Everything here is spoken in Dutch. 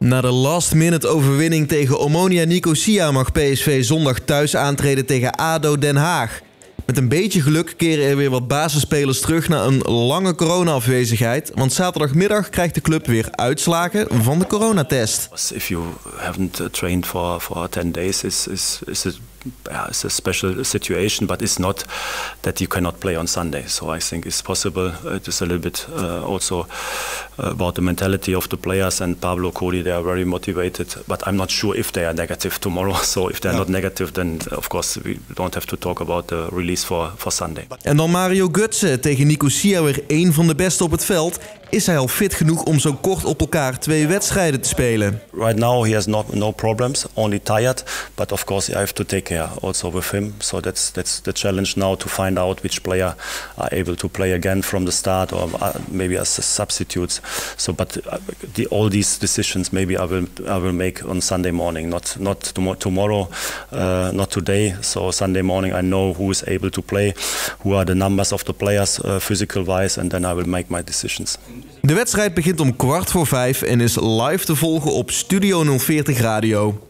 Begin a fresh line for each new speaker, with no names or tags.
Na de last-minute overwinning tegen Omonia Nicosia mag PSV zondag thuis aantreden tegen ADO Den Haag. Met een beetje geluk keren er weer wat basisspelers terug na een lange corona-afwezigheid. Want zaterdagmiddag krijgt de club weer uitslagen van de coronatest.
If you haven't trained for 10 days, it's a special situation, but it's not that you cannot play on Sunday. So I think it's possible. It is a little bit also about the mentality of the players, and Pablo, Cody, they are very motivated. But I'm not sure if they are negative tomorrow. So if they are not negative, then of course we don't have to talk about the release for Sunday.
En dan Mario Götze tegen Nicosia, weer één van de beste op het veld. Is hij al fit genoeg om zo kort op elkaar 2 wedstrijden te spelen?
Right now he has no problems, only tired. But of course I have to take care also with him. So that's the challenge now, to find out which player are able to play again from the start, or maybe as substitutes. So, but all these decisions maybe I will make on Sunday morning, not tomorrow, not today. So Sunday morning I know who is able to play, who are the numbers of the players physical wise, and then I will make my decisions.
De wedstrijd begint om 16:15 en is live te volgen op Studio 040 Radio.